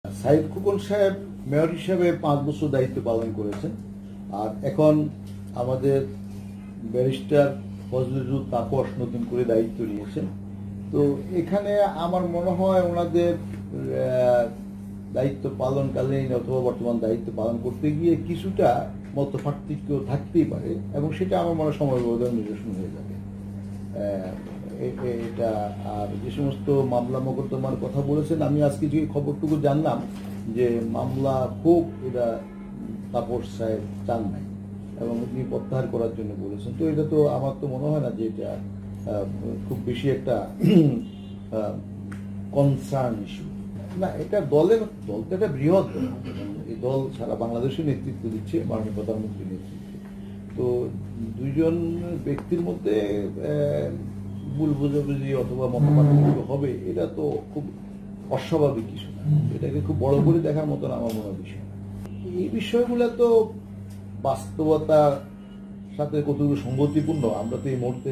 সাইদ খোকন সাহেব মেয়র হিসেবে 5 বছর দায়িত্ব পালন করেছেন, আর এখন আমাদের ব্যারিস্টার ফজলুল তাপস নতুন করে দায়িত্ব নিয়েছেন। তো এখানে আমার মনে হয় ওনাদের দায়িত্ব পালনকালীন অথবা বর্তমান দায়িত্ব পালন করতে গিয়ে কিছুটা মত পার্থক্য থাকতেই পারে, এবং সেটা আমার মনে হয় সময় ব্যবধান নিরসন হয়ে যাবে। এটা আর যে সমস্ত মামলা মোকদ্দমার কথা বলেছেন, আমি আজকে যে খবরটুকু জানলাম যে মামলা খুব এটা তাপস সাহেব চান নাই এবং তিনি প্রত্যাহার করার জন্য বলেছেন। তো এটা তো আমার তো মনে হয় না যে এটা খুব বেশি একটা কনসার্ন ইস্যু না। এটা দল তো একটা বৃহৎ দল, এই দল সারা বাংলাদেশের নেতৃত্ব দিচ্ছে মাননীয় প্রধানমন্ত্রীর নেতৃত্বে। তো দুইজন ব্যক্তির মধ্যে ভুল বোঝাবুঝি অথবা মতপার্থক্য হবে, এটা তো খুব অস্বাভাবিক কিছু না। এটাকে খুব বড় করে দেখার মতন আমার মনে হয় বিষয়। এই বিষয়গুলো তো বাস্তবতার সাথে কতটুকু সঙ্গতিপূর্ণ আমরা তো এই মুহূর্তে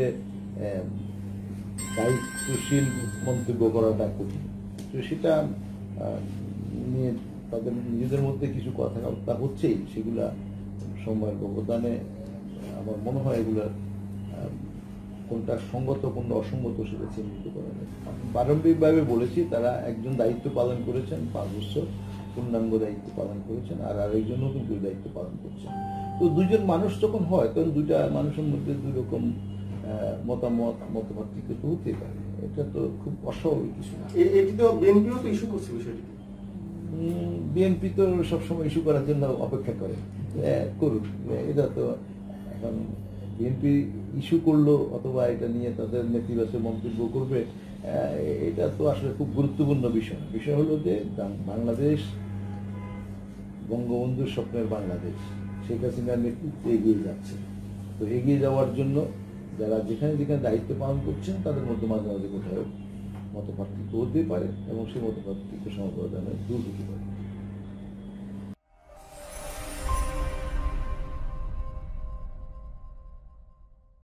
দায়িত্বশীল মন্তব্য করাটা কঠিন। তো সেটা নিয়ে তাদের নিজেদের মধ্যে কিছু কথাবার্তা হচ্ছেই, সেগুলা সময়ের ব্যবধানে আমার মনে হয় এগুলা কোনটা সঙ্গত কোনটা অসঙ্গত সেটা চিহ্নিত করা যায়। প্রারম্ভিকভাবে বলেছি তারা একজন দায়িত্ব পালন করেছেন 5 বছর পূর্ণাঙ্গ দায়িত্ব পালন করেছেন, আর আরেকজন নতুন করে দায়িত্ব পালন করছেন। তো দুইজন মানুষ যখন হয় তখন দুইটা মানুষের মধ্যে দুই রকম মত পার্থক্য তো হতেই পারে। এটা তো খুব অস্বাভাবিক কিছু না। এটি তো বিএনপিও তো ইস্যু করছে বিষয়টি। বিএনপি তো সবসময় ইস্যু করার জন্য অপেক্ষা করে, করুক। এটা তো এখন বিএনপি ইস্যু করলো অথবা এটা নিয়ে তাদের নেতিবাচক মন্তব্য করবে, এটা তো আসলে খুব গুরুত্বপূর্ণ বিষয়। বিষয় হলো যে বাংলাদেশ বঙ্গবন্ধুর স্বপ্নের বাংলাদেশ, শেখ হাসিনার নেতৃত্বে এগিয়ে যাচ্ছে। তো এগিয়ে যাওয়ার জন্য যারা যেখানে যেখানে দায়িত্ব পালন করছেন তাদের মধ্যে মাঝে মাঝে কোথাও মত পার্থক্য হতে পারে, এবং সেই মত পার্থক্য সমাধানে দূর হতে পারে।